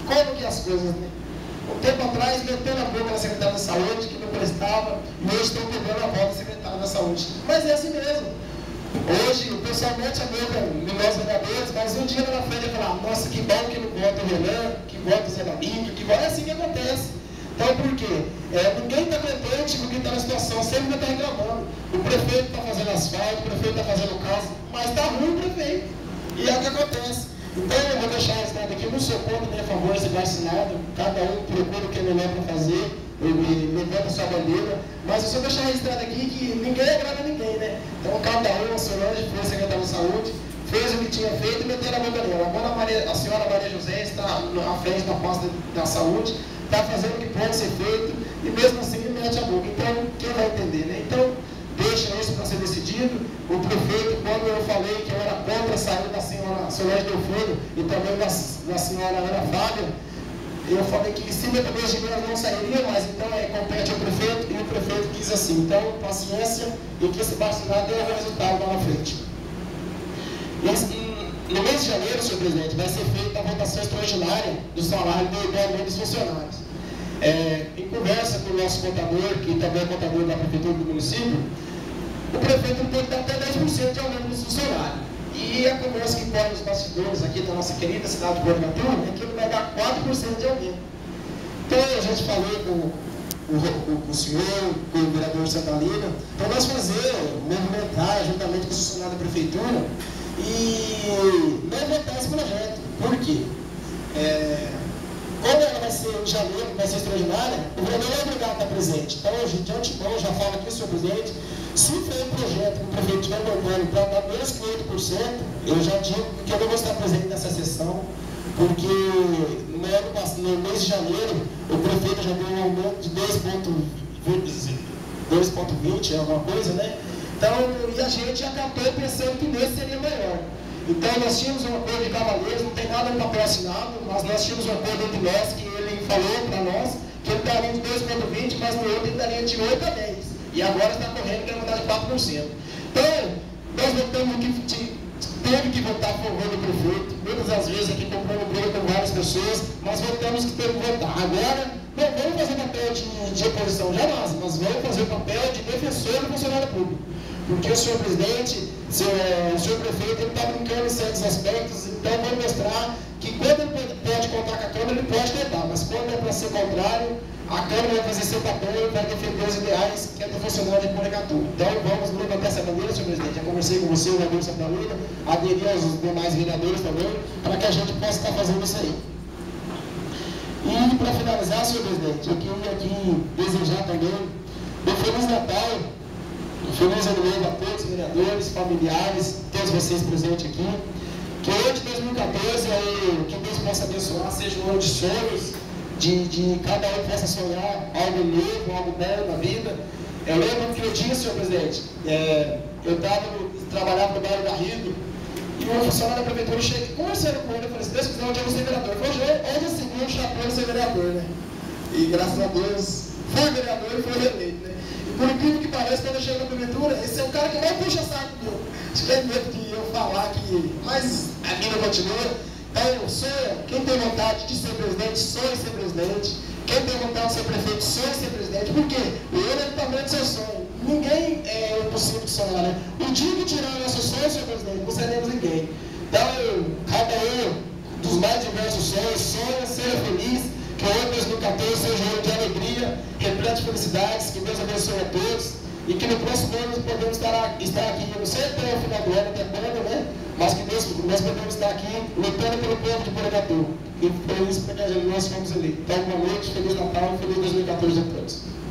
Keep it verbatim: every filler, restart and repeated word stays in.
como que é as coisas, né? Um tempo atrás, meteu na boca da secretária da Saúde, que não prestava, e hoje estão pegando a volta da secretária da Saúde. Mas é assim mesmo. Hoje, o pessoal mete a boca em nós vereadores, mas um dia lá na frente vai falar, nossa, que bom que não vota o Renan, que vota o Zé David, que vota... É assim que acontece. Então, por quê? É, ninguém está contente com quem está na situação, sempre vai estar reclamando. O prefeito está fazendo asfalto, o prefeito está fazendo casa, mas está ruim o prefeito. E é o que acontece. Então, eu vou deixar registrado aqui, eu não sou contra nem a favor, se vai assinado, cada um procura o que é melhor para fazer, levanta a sua bandeira, mas eu só deixar registrado aqui que ninguém agrada ninguém, né? Então, cada um, a Solange foi secretária de saúde, fez o que tinha feito e meteu na boca dela. Agora a, Maria, a senhora Maria José está à frente da pasta da saúde, está fazendo o que pode ser feito e mesmo assim mete a boca. Então, quem vai entender, né? Então, deixa isso para ser decidido. O prefeito, quando eu falei que eu era contra a saída da senhora Solange Delfino e também da, da senhora Ana Fábia, eu falei que se dependesse de mim elas não sairiam, mas então é, compete ao prefeito, e o prefeito quis assim. Então, paciência, e que esse bastidor deu o resultado lá na frente. E, no mês de janeiro, senhor presidente, vai ser feita a votação extraordinária do salário do igualdade dos funcionários. É, em conversa com o nosso contador, que também é contador da prefeitura do município, o prefeito pode dar até dez por cento de aumento dos funcionários. E a conversa que corre nos bastidores aqui da nossa querida cidade de Botucatu é que ele vai dar quatro por cento de aumento. Então, a gente falou com o, o, o senhor, com o vereador Santalina, para nós fazer, movimentar juntamente com o funcionário da prefeitura e não votar esse projeto. Por quê? É, como ela vai ser em janeiro, vai ser extraordinária, o vereador é obrigado a estar presente. Então, de antemão, já falo aqui, senhor presidente, se for um projeto que o prefeito estiver votando para dar menos que oito por cento, eu já digo que eu não vou estar presente nessa sessão, porque no, ano, no mês de janeiro, o prefeito já deu um aumento de dois vírgula vinte, é alguma coisa, né? Então, e a gente acabou pensando que nesse seria maior. Então, nós tínhamos um acordo de cavaleiros, não tem nada no papel assinado, mas nós tínhamos um acordo entre nós, que ele falou para nós, que ele daria de dois vírgula vinte, mas no outro ele daria de oito a dez. E agora está correndo que vai mudar de quatro por cento. Então, nós votamos que teve que votar a favor do prefeito. Muitas das vezes aqui comprando briga com várias pessoas, mas votamos que teve que votar. Agora, não vamos fazer papel de, de oposição jamais, mas vamos fazer o papel de defensor do funcionário público. Porque o senhor presidente, seu, o senhor prefeito, ele está brincando em certos aspectos, então vamos mostrar que quando ele pode, pode contar com a Câmara, ele pode tentar, mas quando é para ser contrário, a Câmara vai fazer seu papel e vai defender os ideais que é do funcionário de Botucatu. Então vamos levantar essa bandeira, senhor presidente. Já conversei com você, o vereador Santalina, aderir aos demais vereadores também, para que a gente possa estar fazendo isso aí. E para finalizar, senhor presidente, eu queria aqui desejar também um Feliz Natal, um Feliz Ano Novo a todos os vereadores, familiares, todos vocês presentes aqui. Que o ano de dois mil e quatorze, aí, que Deus possa abençoar, seja um ano de sonhos, de, de cada um possa sonhar algo novo, algo belo na vida. Eu lembro que eu tinha, senhor presidente, é, eu tava, trabalhava no bairro Garrido, e um funcionário da prefeitura chega conversando com ele, eu falei, se Deus quiser, onde eu vou ser vereador? Ele falou, hoje é segundo chapéu ser vereador, né? E graças a Deus, foi vereador e foi reeleito, né? E por incrível que pareça, quando eu chego na prefeitura, esse é o cara que mais puxa saco meu. Acho que é medo de eu falar que, mas a vida continua. Então, sonha, quem tem vontade de ser presidente, sonha em ser presidente. Quem tem vontade de ser prefeito, sonha em ser presidente. Por quê? O ouro é do tamanho do seu sonho. Ninguém é impossível de sonhar, né? O dia que tirar o nosso sonho, senhor presidente, não seremos ninguém. Então, cada um dos mais diversos sonhos, sonha, seja feliz, que o ano dois mil e quatorze seja um ano de alegria, repleto de felicidades, que Deus abençoe a todos. E que no próximo ano podemos estar, estar aqui, eu não sei até o final do ano, até quando, né? Mas que Deus, nós podemos estar aqui lutando pelo povo de Botucatu. E por isso, porque nós fomos ali. Então, boa noite, Feliz Natal e Feliz dois mil e quatorze a todos.